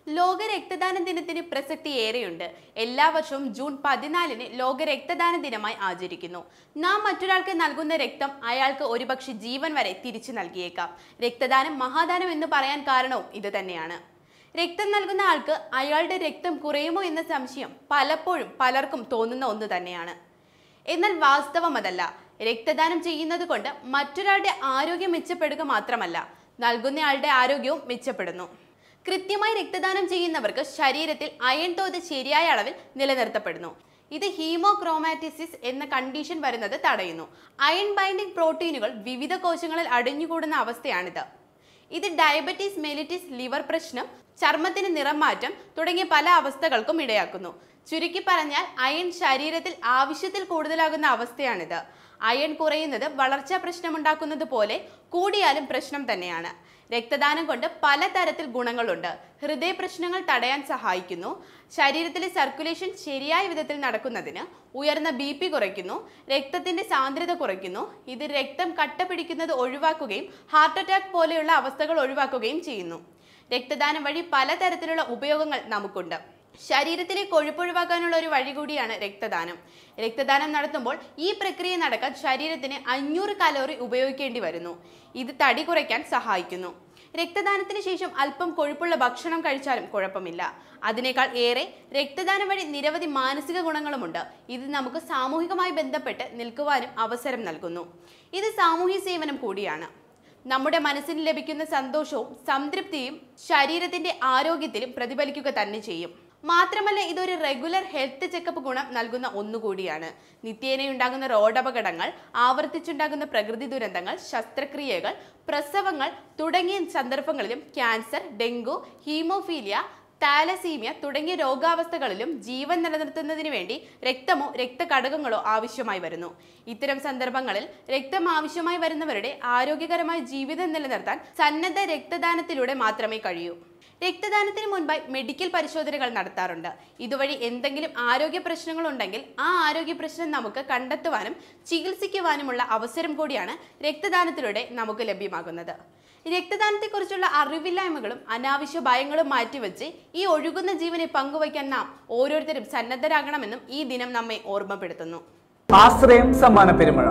ലോക രക്തദാന ദിനത്തിന് പ്രസക്തി ഏറെയുണ്ട്. എല്ലാ വർഷവും ജൂൺ 14-ന് ലോക രക്തദാന ദിനമായി ആചരിക്കുന്നു. നാം മറ്റൊരാൾക്ക് നൽകുന്ന രക്തം അയാൾക്ക് ഒരുപക്ഷെ ജീവൻ വരെ തിരിച്ചു നൽകിയേക്കാം. രക്തദാനം മഹാദാനം എന്ന് പറയാൻ കാരണവും ഇത് തന്നെയാണ്. രക്തം നൽകുന്ന ആൾക്ക് അയാളുടെ രക്തം കുറയുമോ എന്ന സംശയം പലപ്പോഴും പലർക്കും തോന്നുന്ന ഒന്ന് തന്നെയാണ്. എന്നാൽ വാസ്തവം അതല്ല. രക്തദാനം ചെയ്യുന്നത് കൊണ്ട് മറ്റൊരാളുടെ ആരോഗ്യം മെച്ചപ്പെടുക മാത്രമല്ല, നൽകുന്നയാളുടെ ആരോഗ്യവും മെച്ചപ്പെടുന്നു. കൃത്യമായി രക്തദാനം ചെയ്യുന്നവർക്ക് ശരീരത്തിൽ അയൺ തോത് ശരിയായ അളവിൽ നിലനിർത്തപ്പെടുന്നു. ഇത് ഹീമോക്രോമാറ്റിസിസ് എന്ന കണ്ടീഷൻ വരുന്നത് തടയുന്നു. അയൺ ബൈൻഡിംഗ് പ്രോട്ടീനുകൾ വിവിധ കോശങ്ങളിൽ അടിഞ്ഞുകൂടുന്ന അവസ്ഥയാണിത്. ഇത് ഡയബറ്റീസ് മെലിറ്റിസ്, ലിവർ പ്രശ്നം, ചർമ്മത്തിന് നിറം മാറ്റം തുടങ്ങിയ പല അവസ്ഥകൾക്കും ഇടയാക്കുന്നു. ചുരുക്കി പറഞ്ഞാൽ അയൺ ശരീരത്തിൽ ആവശ്യത്തിൽ കൂടുതലാകുന്ന അവസ്ഥയാണിത്. അയൺ കുറയുന്നത് വളർച്ചാ പ്രശ്നമുണ്ടാക്കുന്നത് പോലെ കൂടിയാലും പ്രശ്നം തന്നെയാണ്. രക്തദാനം കൊണ്ട് പലതരത്തിൽ ഗുണങ്ങളുണ്ട്. ഹൃദയ പ്രശ്നങ്ങൾ തടയാൻ സഹായിക്കുന്നു. ശരീരത്തിലെ സർക്കുലേഷൻ ശരിയായ വിധത്തിൽ നടക്കുന്നതിന്, ഉയർന്ന BP കുറയ്ക്കുന്നു, രക്തത്തിന്റെ സാന്ദ്രത കുറയ്ക്കുന്നു. ഇത് രക്തം കട്ട പിടിക്കുന്നത് ഒഴിവാക്കുകയും ഹാർട്ട് അറ്റാക്ക് പോലെയുള്ള അവസ്ഥകൾ ഒഴിവാക്കുകയും ചെയ്യുന്നു. രക്തദാനം വഴി പലതരത്തിലുള്ള ഉപയോഗങ്ങൾ നമുക്കുണ്ട്. ശരീരത്തിലെ കൊഴുപ്പൊഴിവാക്കാനുള്ള ഒരു വഴി കൂടിയാണ് രക്തദാനം. രക്തദാനം നടത്തുമ്പോൾ ഈ പ്രക്രിയ നടക്കാൻ ശരീരത്തിന് 500 കലോറി ഉപയോഗിക്കേണ്ടി വരുന്നു. ഇത് തടി കുറയ്ക്കാൻ സഹായിക്കുന്നു. രക്തദാനത്തിന് ശേഷം അല്പം കൊഴുപ്പുള്ള ഭക്ഷണം കഴിച്ചാലും കുഴപ്പമില്ല. അതിനേക്കാൾ ഏറെ രക്തദാനം വഴി നിരവധി മാനസിക ഗുണങ്ങളുമുണ്ട്. ഇത് നമുക്ക് സാമൂഹികമായി ബന്ധപ്പെട്ട് നിൽക്കുവാനും അവസരം നൽകുന്നു. ഇത് സാമൂഹ്യ സേവനം കൂടിയാണ്. നമ്മുടെ മനസ്സിന് ലഭിക്കുന്ന സന്തോഷവും സംതൃപ്തിയും ശരീരത്തിന്റെ ആരോഗ്യത്തിലും പ്രതിഫലിക്കുക തന്നെ ചെയ്യും. മാത്രമല്ല, ഇതൊരു റെഗുലർ ഹെൽത്ത് ചെക്കപ്പ് ഗുണം നൽകുന്ന ഒന്നുകൂടിയാണ്. നിത്യേനയുണ്ടാകുന്ന റോഡപകടങ്ങൾ, ആവർത്തിച്ചുണ്ടാകുന്ന പ്രകൃതി ദുരന്തങ്ങൾ, ശസ്ത്രക്രിയകൾ, പ്രസവങ്ങൾ തുടങ്ങിയ സന്ദർഭങ്ങളിലും ക്യാൻസർ, ഡെങ്കു, ഹീമോഫീലിയ, താലസീമിയ തുടങ്ങിയ രോഗാവസ്ഥകളിലും ജീവൻ നിലനിർത്തുന്നതിന് വേണ്ടി രക്തമോ രക്തഘടകങ്ങളോ ആവശ്യമായി വരുന്നു. ഇത്തരം സന്ദർഭങ്ങളിൽ രക്തം ആവശ്യമായി വരുന്നവരുടെ ആരോഗ്യകരമായ ജീവിതം നിലനിർത്താൻ സന്നദ്ധ രക്തദാനത്തിലൂടെ മാത്രമേ കഴിയൂ. രക്തദാനത്തിന് മുൻപായി മെഡിക്കൽ പരിശോധനകൾ നടത്താറുണ്ട്. ഇതുവഴി എന്തെങ്കിലും ആരോഗ്യ പ്രശ്നങ്ങൾ ഉണ്ടെങ്കിൽ ആ ആരോഗ്യ പ്രശ്നം നമുക്ക് കണ്ടെത്തുവാനും ചികിത്സിക്കുവാനുമുള്ള അവസരം കൂടിയാണ് രക്തദാനത്തിലൂടെ നമുക്ക് ലഭ്യമാകുന്നത്. രക്തദാനത്തെക്കുറിച്ചുള്ള അറിവില്ലായ്മകളും അനാവശ്യ ഭയങ്ങളും മാറ്റിവെച്ച് ഈ ഒഴുകുന്ന ജീവനെ പങ്കുവയ്ക്കാൻ നാം ഓരോരുത്തരും സന്നദ്ധരാകണമെന്നും ഈ ദിനം നമ്മെ ഓർമ്മപ്പെടുത്തുന്നു. ആശ്രയം സമ്മാന പെരുമഴ.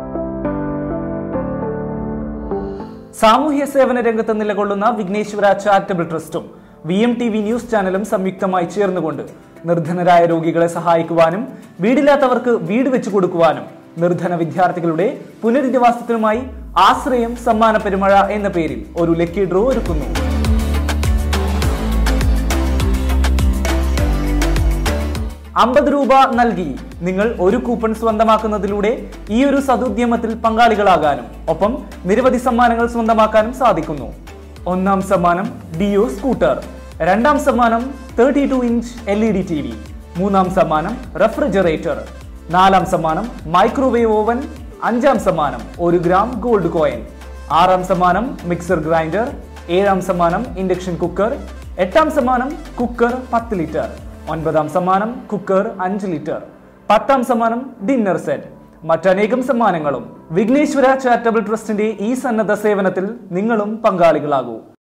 സാമൂഹ്യ സേവന രംഗത്ത് നിലകൊള്ളുന്ന വിഘ്നേശ്വര ചാരിറ്റബിൾ ട്രസ്റ്റും VMTV ന്യൂസ് ചാനലും സംയുക്തമായി ചേർന്നുകൊണ്ട് നിർധനരായ രോഗികളെ സഹായിക്കുവാനും വീടില്ലാത്തവർക്ക് വീട് വെച്ചു കൊടുക്കുവാനും നിർധന വിദ്യാർത്ഥികളുടെ പുനരധിവാസത്തിനുമായി ആശ്രയം സമ്മാന പെരുമഴ എന്ന പേരിൽ ഒരു ലക്കി ഡ്രോ ഒരുക്കുന്നു. ₹50 നൽകി നിങ്ങൾ ഒരു കൂപ്പൺ സ്വന്തമാക്കുന്നതിലൂടെ ഈ ഒരു സദുദ്യമത്തിൽ പങ്കാളികളാകാനും ഒപ്പം നിരവധി സമ്മാനങ്ങൾ സ്വന്തമാക്കാനും സാധിക്കുന്നു. ഒന്നാം സമ്മാനം ഡിയോ സ്കൂട്ടർ, രണ്ടാം സമ്മാനം 32 ഇഞ്ച് LED TV, മൂന്നാം സമ്മാനം റെഫ്രിജറേറ്റർ, നാലാം സമ്മാനം മൈക്രോവേവ് ഓവൻ, അഞ്ചാം സമ്മാനം 1 ഗ്രാം ഗോൾഡ് കോയിൻ, ആറാം സമ്മാനം മിക്സർ ഗ്രൈൻഡർ, ഏഴാം സമ്മാനം ഇൻഡക്ഷൻ കുക്കർ, എട്ടാം സമ്മാനം കുക്കർ 10 ലിറ്റർ, ഒൻപതാം സമ്മാനം കുക്കർ 5 ലിറ്റർ, പത്താം സമ്മാനം ഡിന്നർ സെറ്റ്, മറ്റനേകം സമ്മാനങ്ങളും. വിഘ്നേശ്വര ചാരിറ്റബിൾ ട്രസ്റ്റിന്റെ ഈ സന്നദ്ധ സേവനത്തിൽ നിങ്ങളും പങ്കാളികളാകൂ.